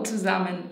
zusammen.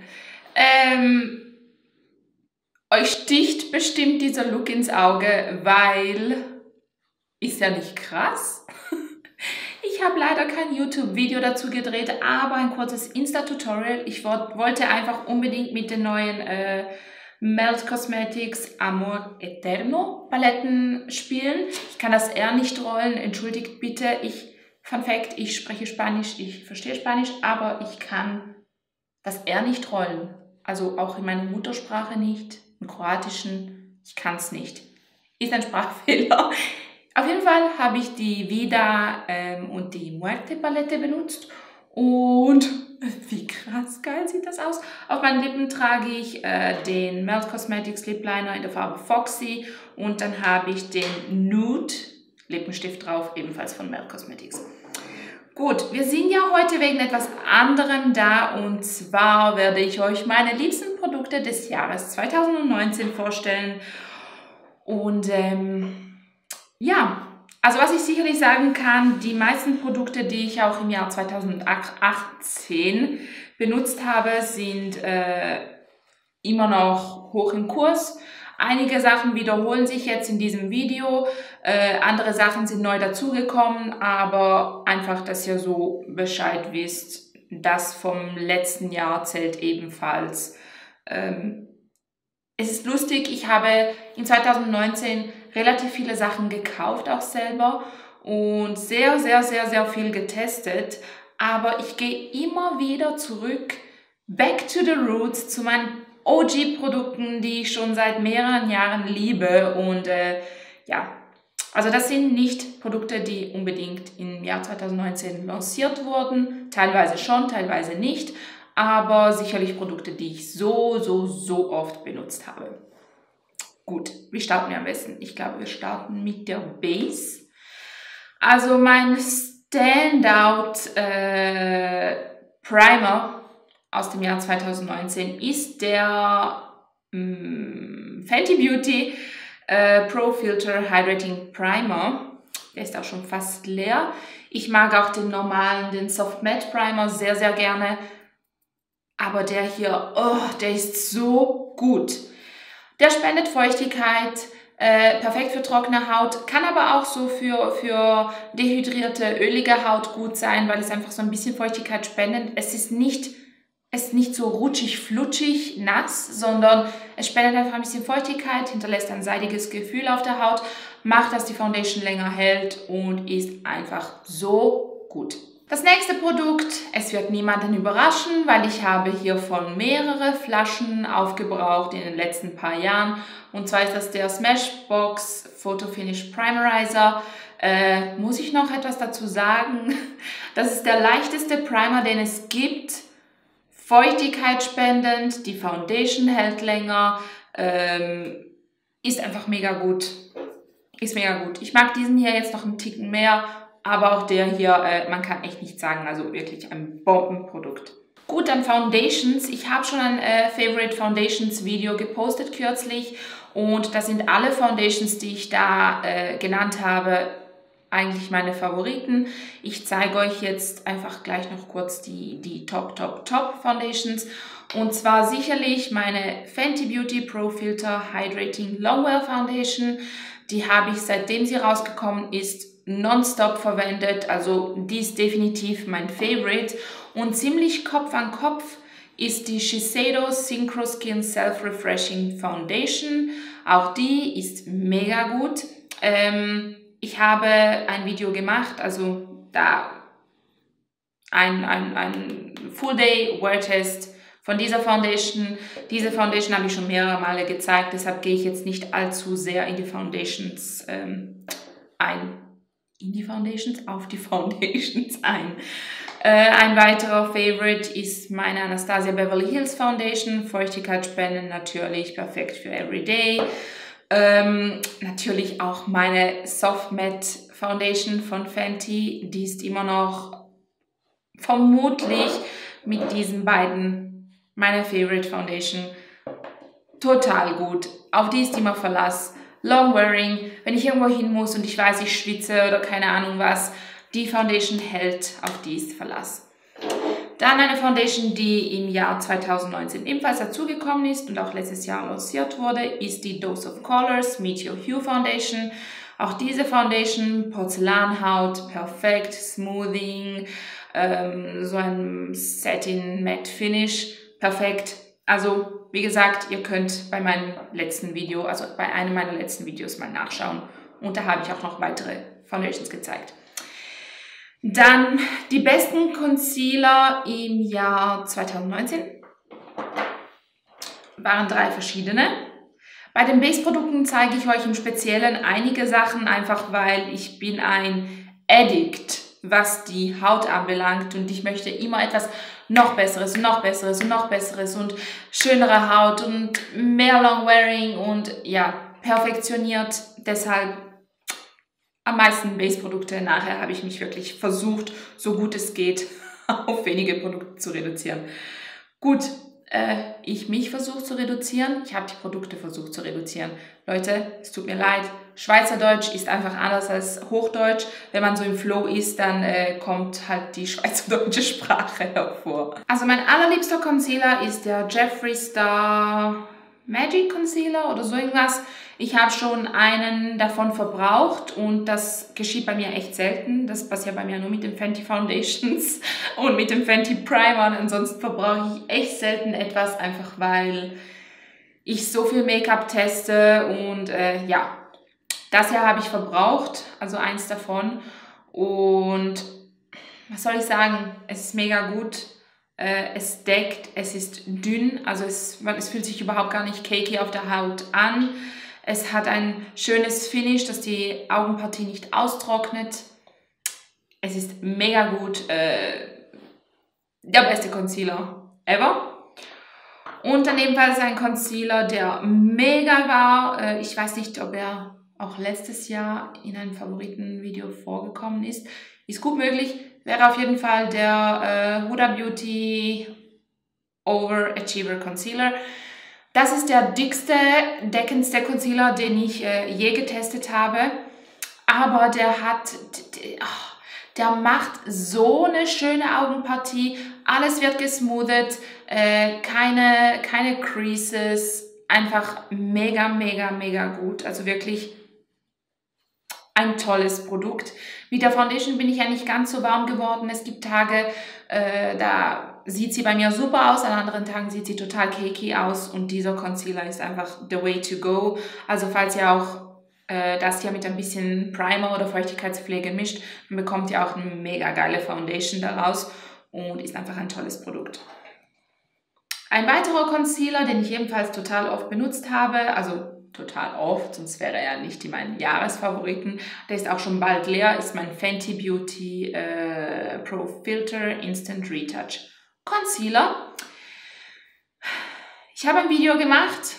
Euch sticht bestimmt dieser Look ins Auge, weil, ist ja nicht krass? Ich habe leider kein YouTube-Video dazu gedreht, aber ein kurzes Insta-Tutorial. Ich wollte einfach unbedingt mit den neuen Melt Cosmetics Amor Eterno Paletten spielen. Ich kann das R nicht rollen, entschuldigt bitte. Fun Fact, ich spreche Spanisch, ich verstehe Spanisch, aber ich kann das R nicht rollen. Also auch in meiner Muttersprache nicht, im Kroatischen, ich kann es nicht. Ist ein Sprachfehler. Auf jeden Fall habe ich die Vida und die Muerte Palette benutzt und wie krass geil sieht das aus. Auf meinen Lippen trage ich den Melt Cosmetics Lip Liner in der Farbe Foxy und dann habe ich den Nude Lippenstift drauf, ebenfalls von Melt Cosmetics. Gut, wir sind ja heute wegen etwas anderem da und zwar werde ich euch meine liebsten Produkte des Jahres 2019 vorstellen und ja, also was ich sicherlich sagen kann, die meisten Produkte, die ich auch im Jahr 2018 benutzt habe, sind immer noch hoch im Kurs. Einige Sachen wiederholen sich jetzt in diesem Video, andere Sachen sind neu dazugekommen, aber einfach, dass ihr so Bescheid wisst, das vom letzten Jahr zählt ebenfalls. Es ist lustig, ich habe in 2019 relativ viele Sachen gekauft, auch selber und sehr viel getestet, aber ich gehe immer wieder zurück, back to the roots, zu meinen OG-Produkten, die ich schon seit mehreren Jahren liebe und ja, also das sind nicht Produkte, die unbedingt im Jahr 2019 lanciert wurden, teilweise schon, teilweise nicht, aber sicherlich Produkte, die ich so oft benutzt habe. Gut, wie starten wir am besten? Ich glaube, wir starten mit der Base. Also mein Standout Primer aus dem Jahr 2019 ist der Fenty Beauty Pro Filter Hydrating Primer. Der ist auch schon fast leer. Ich mag auch den normalen, den Soft Matte Primer sehr gerne. Aber der hier, oh, der ist so gut. Der spendet Feuchtigkeit, perfekt für trockene Haut, kann aber auch so für dehydrierte, ölige Haut gut sein, weil es einfach so ein bisschen Feuchtigkeit spendet. Es ist nicht so rutschig, flutschig, nass, sondern es spendet einfach ein bisschen Feuchtigkeit, hinterlässt ein seidiges Gefühl auf der Haut, macht, dass die Foundation länger hält und ist einfach so gut. Das nächste Produkt, es wird niemanden überraschen, weil ich habe hiervon mehrere Flaschen aufgebraucht in den letzten paar Jahren. Und zwar ist das der Smashbox Photo Finish Primerizer. Muss ich noch etwas dazu sagen? Das ist der leichteste Primer, den es gibt. Feuchtigkeit spendend, die Foundation hält länger, ist einfach mega gut. Ist mega gut. Ich mag diesen hier jetzt noch einen Ticken mehr. Aber auch der hier, man kann echt nicht sagen, also wirklich ein Bombenprodukt. Gut, dann Foundations. Ich habe schon ein Favorite Foundations Video gepostet kürzlich und das sind alle Foundations, die ich da genannt habe, eigentlich meine Favoriten. Ich zeige euch jetzt einfach gleich noch kurz die Top Foundations. Und zwar sicherlich meine Fenty Beauty Pro Filter Hydrating Longwear Foundation. Die habe ich, seitdem sie rausgekommen ist, nonstop verwendet, also die ist definitiv mein Favorite und ziemlich Kopf an Kopf ist die Shiseido Synchro Skin Self Refreshing Foundation, auch die ist mega gut. Ich habe ein Video gemacht, also da ein Full Day Wear Test von dieser Foundation. Diese Foundation habe ich schon mehrere Male gezeigt, deshalb gehe ich jetzt nicht allzu sehr in die Foundations auf die Foundations ein. Ein weiterer Favorite ist meine Anastasia Beverly Hills Foundation. Feuchtigkeit spenden natürlich, perfekt für Everyday. Natürlich auch meine Soft Matte Foundation von Fenty. Die ist immer noch vermutlich mit diesen beiden meine Favorite Foundation. Total gut. Auf die ist immer Verlass. Long wearing, wenn ich irgendwo hin muss und ich weiß, ich schwitze oder keine Ahnung was, die Foundation hält, auf die ist Verlass. Dann eine Foundation, die im Jahr 2019 ebenfalls dazugekommen ist und auch letztes Jahr lanciert wurde, ist die Dose of Colors Meet Your Hue Foundation. Auch diese Foundation, Porzellanhaut, perfekt, Smoothing, so ein Satin Matte Finish, perfekt. Also wie gesagt, ihr könnt bei meinem letzten Video, also bei einem meiner letzten Videos mal nachschauen. Und da habe ich auch noch weitere Foundations gezeigt. Dann die besten Concealer im Jahr 2019 waren 3 verschiedene. Bei den Base-Produkten zeige ich euch im Speziellen einige Sachen, einfach weil ich bin ein Addict, was die Haut anbelangt und ich möchte immer etwas noch Besseres und noch Besseres und noch Besseres und schönere Haut und mehr Long-Wearing und ja, perfektioniert. Deshalb am meisten Base-Produkte. Nachher habe ich mich wirklich versucht, so gut es geht, auf wenige Produkte zu reduzieren. Gut. Ich mich versucht zu reduzieren, ich habe die Produkte versucht zu reduzieren. Leute, es tut mir leid, Schweizerdeutsch ist einfach anders als Hochdeutsch. Wenn man so im Flow ist, dann kommt halt die schweizerdeutsche Sprache hervor. Also mein allerliebster Concealer ist der Jeffree Star Magic Concealer oder so irgendwas. Ich habe schon einen davon verbraucht und das geschieht bei mir echt selten. Das passiert bei mir nur mit den Fenty Foundations und mit dem Fenty Primer. Ansonsten verbrauche ich echt selten etwas, einfach weil ich so viel Make-up teste und ja, das hier habe ich verbraucht, also eins davon. Und was soll ich sagen, es ist mega gut. Es deckt, es ist dünn, also es fühlt sich überhaupt gar nicht cakey auf der Haut an. Es hat ein schönes Finish, das die Augenpartie nicht austrocknet. Es ist mega gut. Der beste Concealer ever. Und dann ebenfalls ein Concealer, der mega war. Ich weiß nicht, ob er auch letztes Jahr in einem Favoritenvideo vorgekommen ist. Ist gut möglich. Wäre auf jeden Fall der Huda Beauty Overachiever Concealer. Das ist der dickste, deckendste Concealer, den ich je getestet habe. Aber der macht so eine schöne Augenpartie. Alles wird gesmoothet, keine Creases. Einfach mega, mega, mega gut. Also wirklich ein tolles Produkt. Mit der Foundation bin ich ja nicht ganz so warm geworden. Es gibt Tage, da sieht sie bei mir super aus, an anderen Tagen sieht sie total cakey aus und dieser Concealer ist einfach the way to go. Also falls ihr auch das hier mit ein bisschen Primer oder Feuchtigkeitspflege mischt, dann bekommt ihr auch eine mega geile Foundation daraus und ist einfach ein tolles Produkt. Ein weiterer Concealer, den ich ebenfalls total oft benutzt habe, also total oft, sonst wäre er nicht in meinen Jahresfavoriten. Der ist auch schon bald leer, ist mein Fenty Beauty Pro Filter Instant Retouch Concealer. Ich habe ein Video gemacht.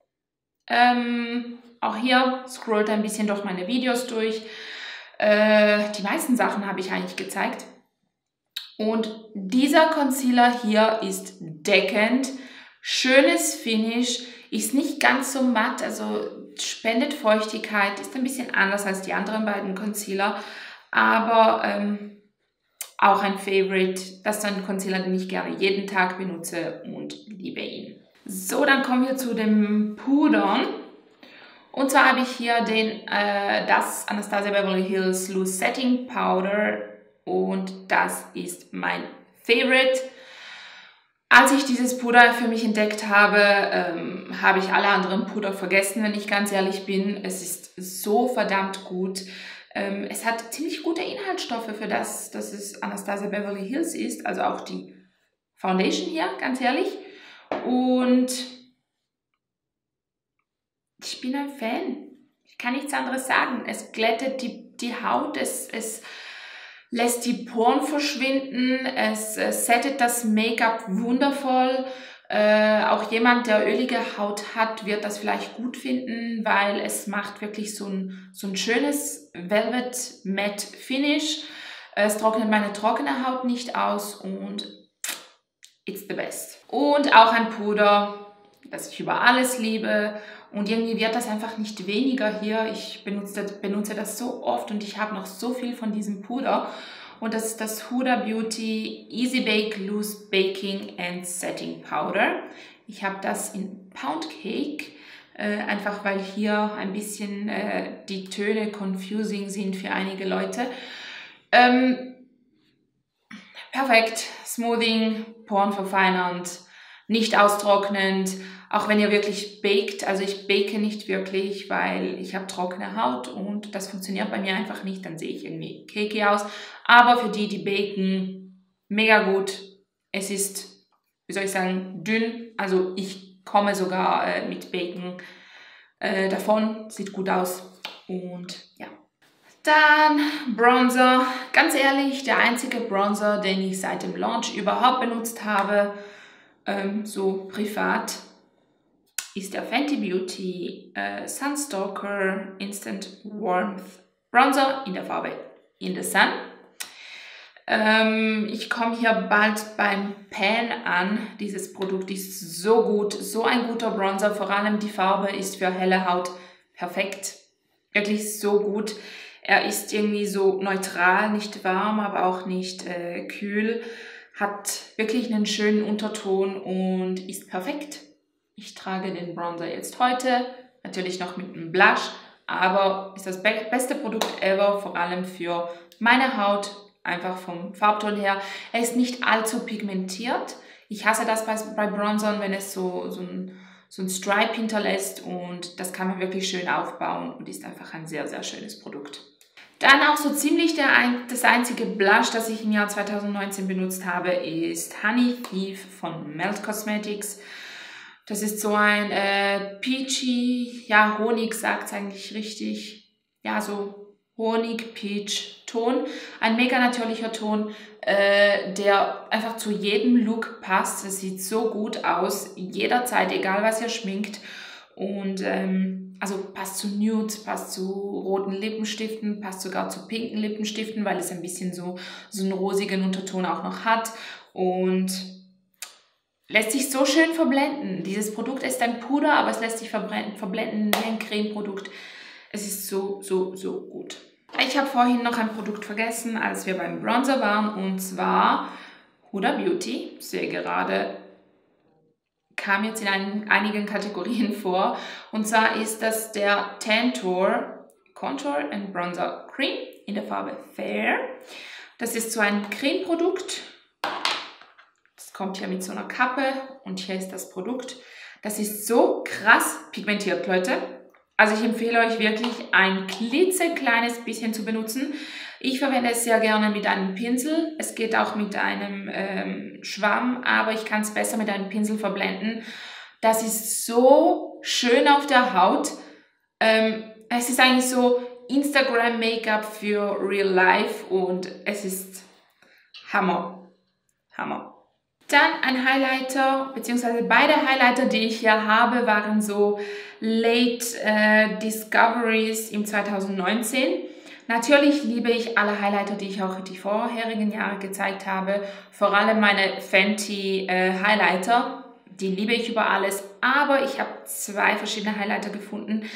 Auch hier scrollt ein bisschen durch meine Videos durch. Die meisten Sachen habe ich eigentlich gezeigt. Und dieser Concealer hier ist deckend. Schönes Finish. Ist nicht ganz so matt, also spendet Feuchtigkeit. Ist ein bisschen anders als die anderen beiden Concealer. Aber auch ein Favorite. Das ist ein Concealer, den ich gerne jeden Tag benutze und liebe ihn. So, dann kommen wir zu den Pudern. Und zwar habe ich hier das Anastasia Beverly Hills Loose Setting Powder und das ist mein Favorite. Als ich dieses Puder für mich entdeckt habe, habe ich alle anderen Puder vergessen, wenn ich ganz ehrlich bin. Es ist so verdammt gut. Es hat ziemlich gute Inhaltsstoffe für das, dass es Anastasia Beverly Hills ist, also auch die Foundation hier, ganz ehrlich. Und ich bin ein Fan. Ich kann nichts anderes sagen. Es glättet die Haut, es lässt die Poren verschwinden, es settet das Make-up wundervoll. Auch jemand, der ölige Haut hat, wird das vielleicht gut finden, weil es macht wirklich so ein schönes Velvet Matte Finish. Es trocknet meine trockene Haut nicht aus und it's the best. Und auch ein Puder, das ich über alles liebe. Und irgendwie wird das einfach nicht weniger hier. Ich benutze das so oft und ich habe noch so viel von diesem Puder. und das ist das Huda Beauty Easy Bake Loose Baking and Setting Powder. Ich habe das in Pound Cake, einfach weil hier ein bisschen die Töne confusing sind für einige Leute. Perfekt, smoothing, porenverfeinernd, nicht austrocknend, auch wenn ihr wirklich baked. Also ich bake nicht wirklich, weil ich habe trockene Haut und das funktioniert bei mir einfach nicht, dann sehe ich irgendwie cakey aus. Aber für die, die baken, mega gut. Es ist, wie soll ich sagen, dünn, also ich komme sogar mit Bacon davon, sieht gut aus und ja. Dann Bronzer, ganz ehrlich, der einzige Bronzer, den ich seit dem Launch überhaupt benutzt habe, so privat, ist der Fenty Beauty Sunstalker Instant Warmth Bronzer in der Farbe In the Sun. Ich komme hier bald beim Pan an. Dieses Produkt ist so gut, so ein guter Bronzer, vor allem die Farbe ist für helle Haut perfekt, wirklich so gut. Er ist irgendwie so neutral, nicht warm, aber auch nicht kühl. Hat wirklich einen schönen Unterton und ist perfekt. Ich trage den Bronzer jetzt heute, natürlich noch mit einem Blush, aber ist das beste Produkt ever, vor allem für meine Haut, einfach vom Farbton her. Er ist nicht allzu pigmentiert. Ich hasse das bei Bronzern, wenn es so ein Stripe hinterlässt und das kann man wirklich schön aufbauen und ist einfach ein sehr, sehr schönes Produkt. Dann auch so ziemlich das einzige Blush, das ich im Jahr 2019 benutzt habe, ist Honey Thief von Melt Cosmetics. Das ist so ein peachy, ja Honig sagt es eigentlich richtig, ja so Honig-Peach-Ton. Ein mega natürlicher Ton, der einfach zu jedem Look passt. Es sieht so gut aus, jederzeit, egal was ihr schminkt. Und also passt zu Nudes, passt zu roten Lippenstiften, passt sogar zu pinken Lippenstiften, weil es ein bisschen so einen rosigen Unterton auch noch hat und lässt sich so schön verblenden. Dieses Produkt ist ein Puder, aber es lässt sich verblenden wie ein Cremeprodukt. Es ist so gut. Ich habe vorhin noch ein Produkt vergessen, als wir beim Bronzer waren, und zwar Huda Beauty. Ich sehe gerade, kam jetzt in einigen Kategorien vor. Und zwar ist das der Tantour Contour and Bronzer Cream in der Farbe Fair. Das ist so ein Cremeprodukt. Das kommt hier mit so einer Kappe und hier ist das Produkt. Das ist so krass pigmentiert, Leute. Also ich empfehle euch wirklich ein klitzekleines bisschen zu benutzen. Ich verwende es sehr gerne mit einem Pinsel. Es geht auch mit einem Schwamm, aber ich kann es besser mit einem Pinsel verblenden. Das ist so schön auf der Haut. Es ist eigentlich so Instagram-Make-up für Real Life und es ist Hammer. Hammer. Dann ein Highlighter, beziehungsweise beide Highlighter, die ich hier habe, waren so Late Discoveries im 2019. Natürlich liebe ich alle Highlighter, die ich auch die vorherigen Jahre gezeigt habe. Vor allem meine Fenty Highlighter, die liebe ich über alles. Aber ich habe zwei verschiedene Highlighter gefunden,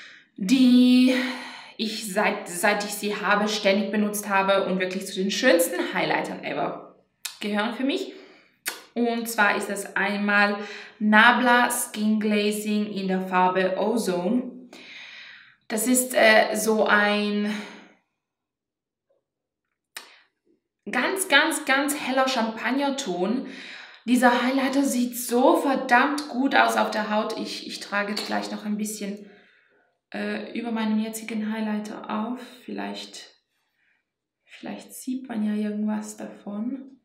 die ich seit ich sie habe ständig benutzt habe und wirklich zu den schönsten Highlightern ever gehören für mich. Und zwar ist das einmal Nabla Skin Glazing in der Farbe Ozone. Das ist so ein ganz heller Champagnerton. Dieser Highlighter sieht so verdammt gut aus auf der Haut. Ich trage jetzt gleich noch ein bisschen über meinen jetzigen Highlighter auf. Vielleicht sieht man ja irgendwas davon.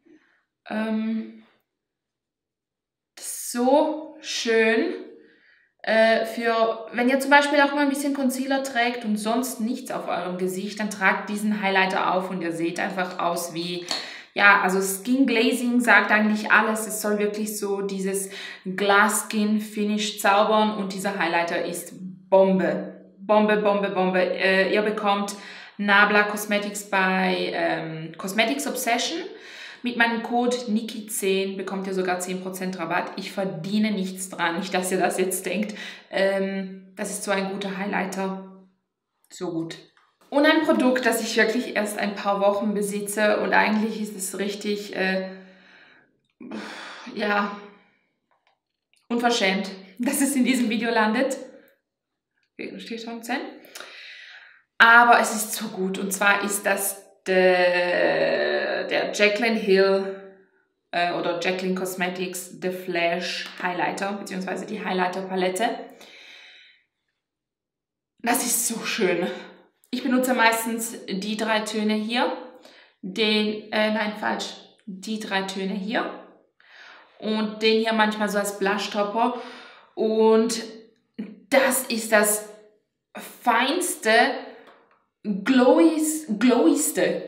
So schön. Wenn ihr zum Beispiel auch mal ein bisschen Concealer trägt und sonst nichts auf eurem Gesicht, dann tragt diesen Highlighter auf und ihr seht einfach aus wie, ja, also Skin Glazing sagt eigentlich alles. Es soll wirklich so dieses Glass Skin Finish zaubern und dieser Highlighter ist Bombe. Bombe. Ihr bekommt Nabla Cosmetics bei Cosmetics Obsession. Mit meinem Code Niki10 bekommt ihr sogar 10% Rabatt. Ich verdiene nichts dran, nicht, dass ihr das jetzt denkt. Das ist so ein guter Highlighter. So gut. Und ein Produkt, das ich wirklich erst ein paar Wochen besitze und eigentlich ist es richtig, ja, unverschämt, dass es in diesem Video landet. Steht schon 10. Aber es ist so gut und zwar ist das der Jaclyn Hill oder Jaclyn Cosmetics The Flash Highlighter, beziehungsweise die Highlighter Palette. Das ist so schön. Ich benutze meistens die 3 Töne hier, die 3 Töne hier und den hier manchmal so als Blushtopper und das ist das feinste, glowigste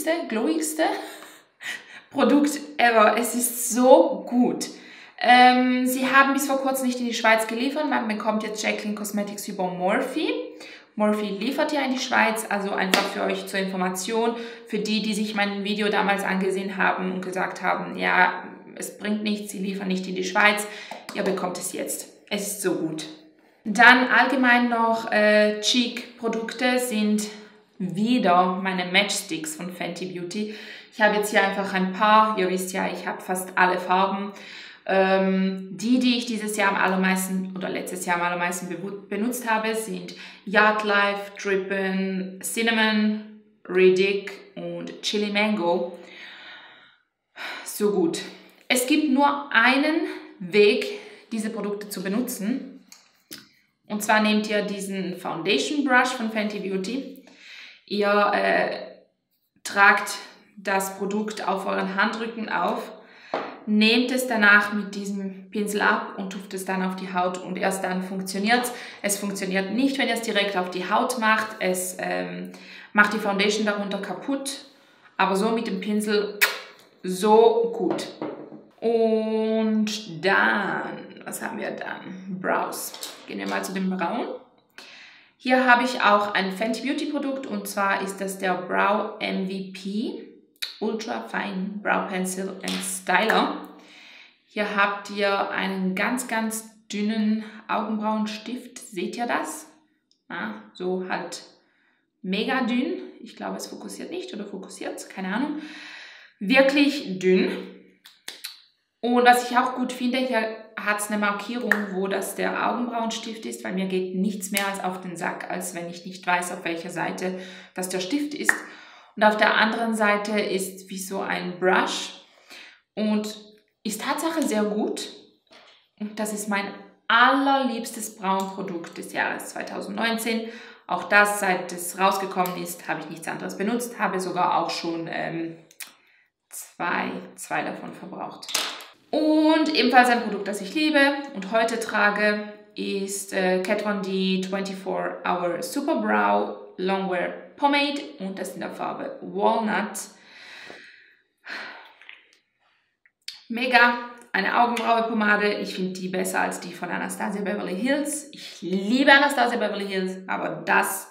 Produkt ever. Es ist so gut. Sie haben bis vor kurzem nicht in die Schweiz geliefert. Man bekommt jetzt Jaclyn Cosmetics über Morphe. Morphe liefert ja in die Schweiz, also einfach für euch zur Information, für die, die sich mein Video damals angesehen haben und gesagt haben, ja, es bringt nichts, sie liefern nicht in die Schweiz. Ihr bekommt es jetzt. Es ist so gut. Dann allgemein noch Cheek-Produkte sind wieder meine Matchsticks von Fenty Beauty. Ich habe jetzt hier einfach ein paar, ihr wisst ja, ich habe fast alle Farben. Die ich dieses Jahr am allermeisten oder letztes Jahr am allermeisten benutzt habe, sind Yardlife, Drippin', Cinnamon, Riddick und Chili Mango. So gut. Es gibt nur einen Weg, diese Produkte zu benutzen. Und zwar nehmt ihr diesen Foundation Brush von Fenty Beauty. Ihr tragt das Produkt auf euren Handrücken auf. Nehmt es danach mit diesem Pinsel ab und tupft es dann auf die Haut und erst dann funktioniert es. Es funktioniert nicht, wenn ihr es direkt auf die Haut macht. Es macht die Foundation darunter kaputt, aber so mit dem Pinsel so gut. Und dann, was haben wir dann? Brows. Gehen wir mal zu den Brauen. Hier habe ich auch ein Fenty Beauty Produkt und zwar ist das der Brow MVP. Ultra Fine Brow Pencil and Styler. Hier habt ihr einen ganz, ganz dünnen Augenbrauenstift. Seht ihr das? Ja, so halt mega dünn. Ich glaube, es fokussiert nicht oder fokussiert es, keine Ahnung. Wirklich dünn. Und was ich auch gut finde, hier hat es eine Markierung, wo das der Augenbrauenstift ist, weil mir geht nichts mehr als auf den Sack, als wenn ich nicht weiß, auf welcher Seite das der Stift ist. Und auf der anderen Seite ist wie so ein Brush und ist Tatsache sehr gut. Und das ist mein allerliebstes Braunprodukt des Jahres 2019. Auch das, seit es rausgekommen ist, habe ich nichts anderes benutzt. Habe sogar auch schon zwei davon verbraucht. Und ebenfalls ein Produkt, das ich liebe und heute trage, ist Kat Von D 24-Hour Super Brow Longwear Pomade und das in der Farbe Walnut. Mega, eine Augenbraue-Pomade. Ich finde die besser als die von Anastasia Beverly Hills. Ich liebe Anastasia Beverly Hills, aber das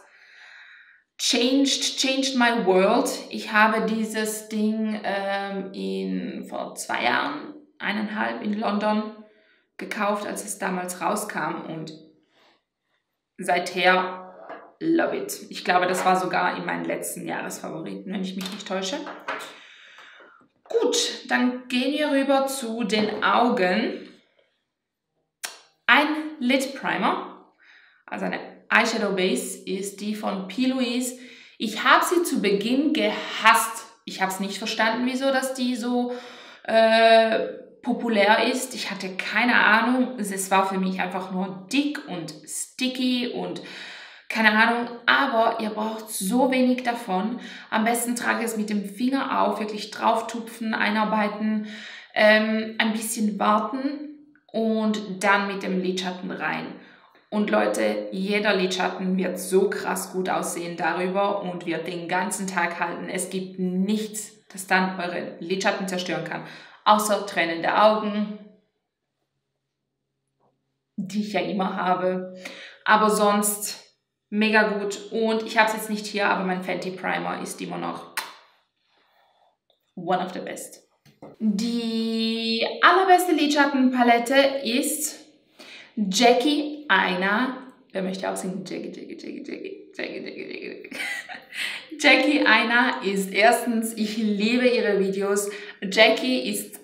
changed my world. Ich habe dieses Ding vor 2 Jahren, 1,5 in London gekauft, als es damals rauskam und seither love it. Ich glaube, das war sogar in meinen letzten Jahresfavoriten, wenn ich mich nicht täusche. Gut, dann gehen wir rüber zu den Augen. Ein Lid Primer, also eine Eyeshadow Base, ist die von P. Louise. Ich habe sie zu Beginn gehasst. Ich habe es nicht verstanden, wieso dass die so populär ist. Ich hatte keine Ahnung. Es war für mich einfach nur dick und sticky und keine Ahnung, aber ihr braucht so wenig davon. Am besten trage es mit dem Finger auf, wirklich drauf tupfen, einarbeiten, ein bisschen warten und dann mit dem Lidschatten rein. Und Leute, jeder Lidschatten wird so krass gut aussehen darüber und wird den ganzen Tag halten. Es gibt nichts, das dann eure Lidschatten zerstören kann, außer tränende Augen, die ich ja immer habe. Aber sonst mega gut. Und ich habe es jetzt nicht hier, aber mein Fenty Primer ist immer noch one of the best. Die allerbeste Lidschattenpalette ist Jackie Aina Wer möchte auch singen? Jackie, Jackie, Jackie, Jackie, Jackie, Jackie, Jackie. Jackie Aina ist erstens, ich liebe ihre Videos. Jackie ist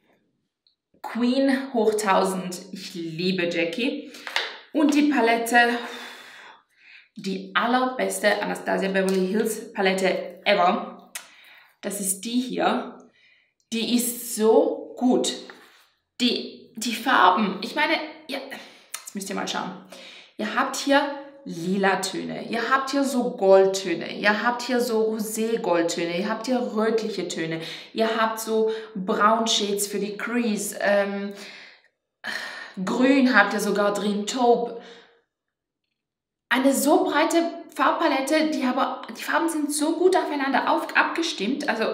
Queen hoch 1000. Ich liebe Jackie. Und die Palette, die allerbeste Anastasia Beverly Hills Palette ever. Das ist die hier. Die ist so gut. Die Farben, ich meine, ja, jetzt müsst ihr mal schauen. Ihr habt hier lila Töne, ihr habt hier so Goldtöne, ihr habt hier so Rosé-Goldtöne, ihr habt hier rötliche Töne, ihr habt so Braunshades für die Crease, Grün habt ihr sogar drin, Taupe. Eine so breite Farbpalette, die Farben sind so gut aufeinander abgestimmt, also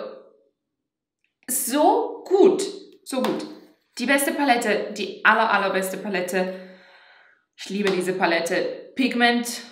so gut, so gut. Die beste Palette, die allerbeste Palette. Ich liebe diese Palette. Pigment,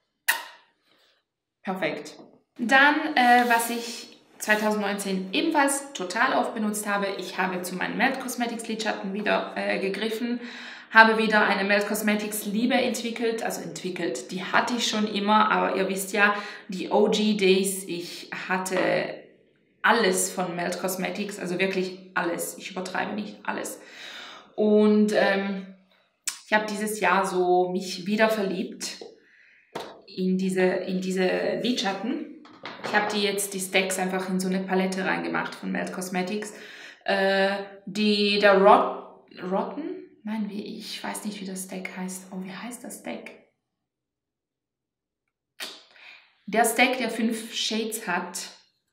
perfekt. Dann, was ich 2019 ebenfalls total oft benutzt habe, ich habe zu meinen Melt Cosmetics Lidschatten wieder gegriffen, habe wieder eine Melt Cosmetics Liebe entwickelt, die hatte ich schon immer, aber ihr wisst ja, die OG Days, ich hatte alles von Melt Cosmetics, also wirklich alles, ich übertreibe nicht, alles. Und ich habe dieses Jahr so mich wieder verliebt in diese Lidschatten. Ich habe die Stacks einfach in so eine Palette reingemacht von Melt Cosmetics. Der Rotten? Nein, ich weiß nicht, wie das Stack heißt. Oh, wie heißt das Stack? Der Stack, der 5 Shades hat.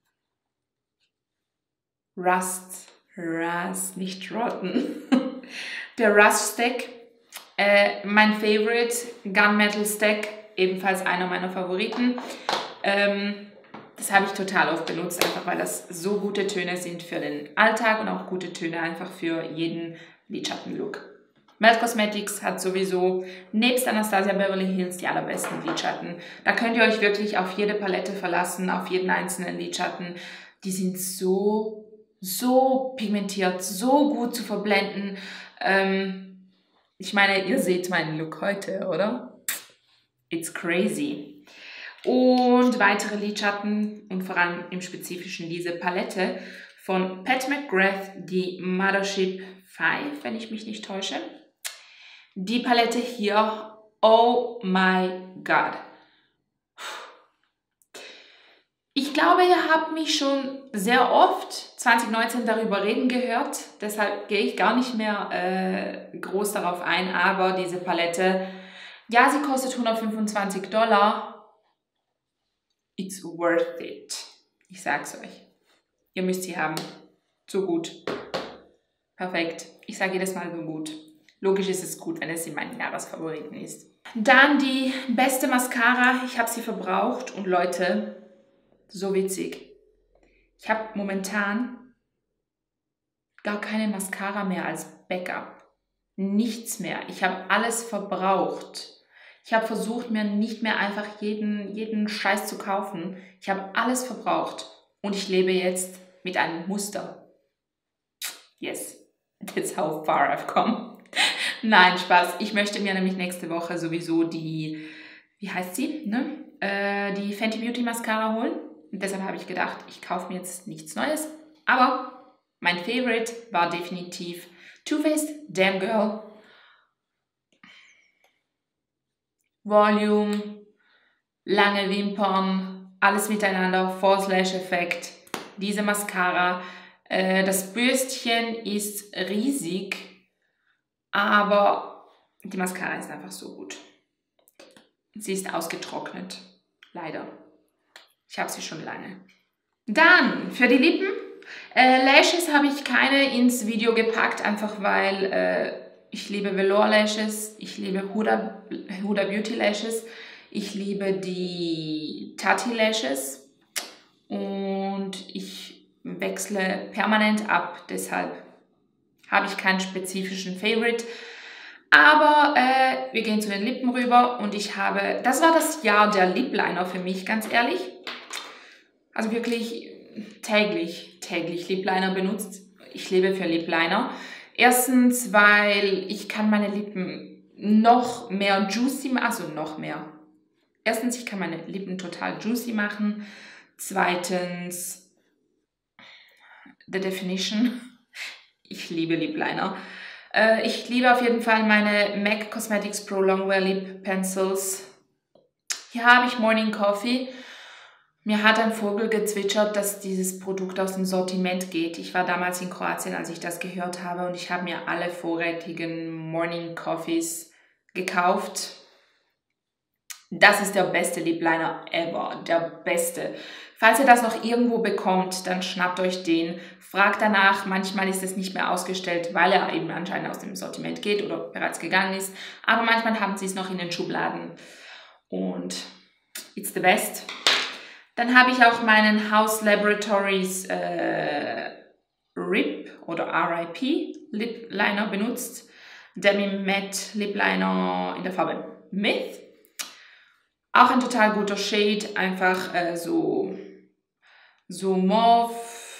Rust, nicht Rotten. Der Rust Stack, mein Favorite, Gunmetal Stack, ebenfalls einer meiner Favoriten. Das habe ich total oft benutzt, einfach weil das so gute Töne sind für den Alltag und auch gute Töne einfach für jeden Lidschattenlook. Melt Cosmetics hat sowieso nebst Anastasia Beverly Hills die allerbesten Lidschatten. Da könnt ihr euch wirklich auf jede Palette verlassen, auf jeden einzelnen Lidschatten. Die sind so pigmentiert, so gut zu verblenden. Ich meine, ihr seht meinen Look heute, oder? It's crazy. Und weitere Lidschatten und vor allem im Spezifischen diese Palette von Pat McGrath, die Mothership 5, wenn ich mich nicht täusche. Die Palette hier, oh my God. Ich glaube, ihr habt mich schon sehr oft 2019 darüber reden gehört, deshalb gehe ich gar nicht mehr groß darauf ein, aber diese Palette, ja, sie kostet $125. It's worth it. Ich sag's euch. Ihr müsst sie haben. So gut. Perfekt. Ich sage jedes Mal so gut. Logisch ist es gut, wenn es in meinen Jahresfavoriten ist. Dann die beste Mascara. Ich habe sie verbraucht und Leute, so witzig. Ich habe momentan gar keine Mascara mehr als Backup. Nichts mehr. Ich habe alles verbraucht. Ich habe versucht, mir nicht mehr einfach jeden Scheiß zu kaufen. Ich habe alles verbraucht. Und ich lebe jetzt mit einem Muster. Yes, that's how far I've come. Nein, Spaß. Ich möchte mir nämlich nächste Woche sowieso die, wie heißt sie, ne? Die Fenty Beauty Mascara holen. Und deshalb habe ich gedacht, ich kaufe mir jetzt nichts Neues. Aber mein Favorite war definitiv Too Faced Damn Girl. Volume, lange Wimpern, alles miteinander, False Lash Effekt. Diese Mascara, das Bürstchen ist riesig, aber die Mascara ist einfach so gut. Sie ist ausgetrocknet, leider. Ich habe sie schon lange. Dann für die Lippen. Lashes habe ich keine ins Video gepackt, einfach weil ich liebe Velour Lashes, ich liebe Huda Beauty Lashes, ich liebe die Tati Lashes und ich wechsle permanent ab, deshalb habe ich keinen spezifischen Favorite. Aber wir gehen zu den Lippen rüber und das war das Jahr der Lip Liner für mich, ganz ehrlich. Also wirklich täglich Lip Liner benutzt. Ich lebe für Lip Liner. Erstens, weil ich kann meine Lippen noch mehr juicy, also noch mehr. Erstens, ich kann meine Lippen total juicy machen. Zweitens, the definition. Ich liebe Lip Liner. Ich liebe auf jeden Fall meine MAC Cosmetics Pro Longwear Lip Pencils. Hier habe ich Morning Coffee. Mir hat ein Vogel gezwitschert, dass dieses Produkt aus dem Sortiment geht. Ich war damals in Kroatien, als ich das gehört habe, und ich habe mir alle vorrätigen Morning Coffees gekauft. Das ist der beste Lip Liner ever, der beste. Falls ihr das noch irgendwo bekommt, dann schnappt euch den, fragt danach. Manchmal ist es nicht mehr ausgestellt, weil er eben anscheinend aus dem Sortiment geht oder bereits gegangen ist. Aber manchmal haben sie es noch in den Schubladen und it's the best. Dann habe ich auch meinen House Laboratories RIP oder RIP Lip Liner benutzt. Demi Matte Lip Liner in der Farbe Myth. Auch ein total guter Shade, einfach so Mauve,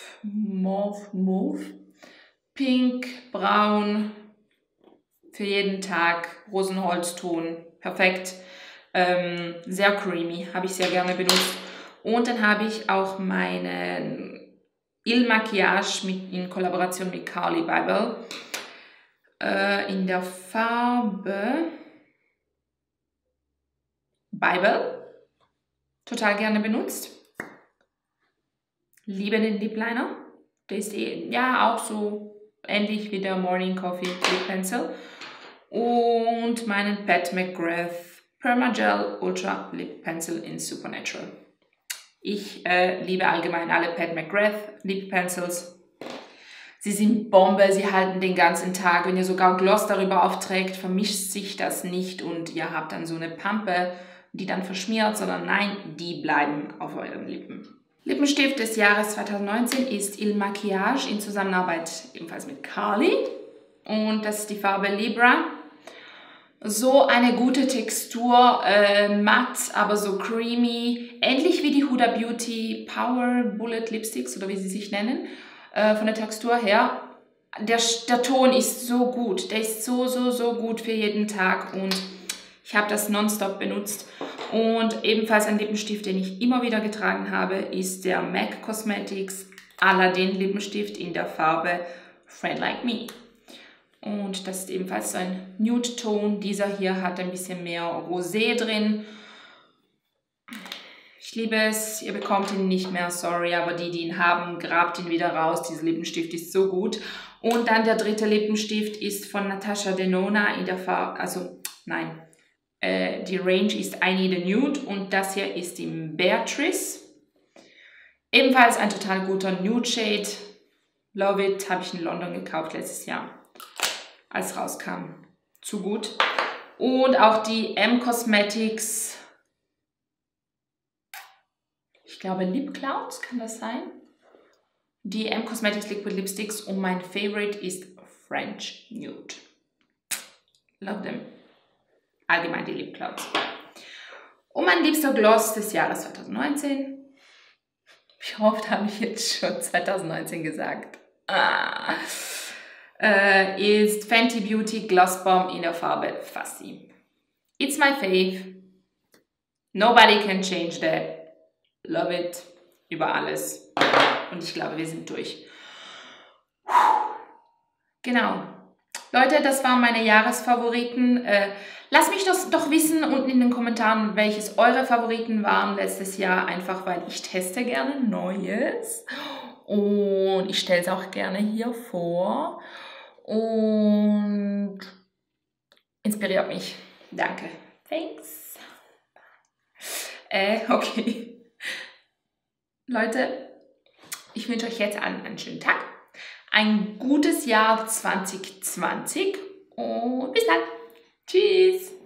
Pink, Braun, für jeden Tag, Rosenholzton, perfekt, sehr creamy, habe ich sehr gerne benutzt. Und dann habe ich auch meinen Il Maquillage in Kollaboration mit Carly Babel in der Farbe Bible, total gerne benutzt. Liebe den Lip Liner. Der ist ja auch so ähnlich wie der Morning Coffee Lip Pencil. Und meinen Pat McGrath Permagel Ultra Lip Pencil in Supernatural. Ich liebe allgemein alle Pat McGrath Lip Pencils. Sie sind Bombe, sie halten den ganzen Tag. Wenn ihr sogar Gloss darüber aufträgt, vermischt sich das nicht und ihr habt dann so eine Pampe, die dann verschmiert, sondern nein, die bleiben auf euren Lippen. Lippenstift des Jahres 2019 ist Il Maquillage in Zusammenarbeit ebenfalls mit Carly und das ist die Farbe Libra. So eine gute Textur, matt, aber so creamy, ähnlich wie die Huda Beauty Power Bullet Lipsticks oder wie sie sich nennen, von der Textur her. Der Ton ist so gut, der ist so gut für jeden Tag und ich habe das nonstop benutzt. Und ebenfalls ein Lippenstift, den ich immer wieder getragen habe, ist der MAC Cosmetics Aladdin Lippenstift in der Farbe Friend Like Me. Und das ist ebenfalls so ein Nude-Ton. Dieser hier hat ein bisschen mehr Rosé drin. Ich liebe es. Ihr bekommt ihn nicht mehr, sorry, aber die ihn haben, grabt ihn wieder raus. Dieser Lippenstift ist so gut. Und dann der dritte Lippenstift ist von Natasha Denona in der Farbe, die Range ist I Need a Nude und das hier ist im Beatrice. Ebenfalls ein total guter Nude Shade. Love it, habe ich in London gekauft letztes Jahr, als es rauskam. Zu gut. Und auch die M Cosmetics, ich glaube Lip Clouds, kann das sein? Die M Cosmetics Liquid Lipsticks und mein Favorite ist French Nude. Love them. Allgemein die Lip Clouds. Und mein liebster Gloss des Jahres 2019. Wie oft habe ich jetzt schon 2019 gesagt? Ist Fenty Beauty Gloss Bomb in der Farbe Fussy. It's my fave. Nobody can change that. Love it. Über alles. Und ich glaube, wir sind durch. Genau. Leute, das waren meine Jahresfavoriten. Lasst mich das doch wissen unten in den Kommentaren, welches eure Favoriten waren letztes Jahr. Einfach, weil ich teste gerne Neues. Und ich stelle es auch gerne hier vor. Und inspiriert mich. Danke. Thanks. Okay. Leute, ich wünsche euch jetzt einen schönen Tag. Ein gutes Jahr 2020 und bis dann. Tschüss.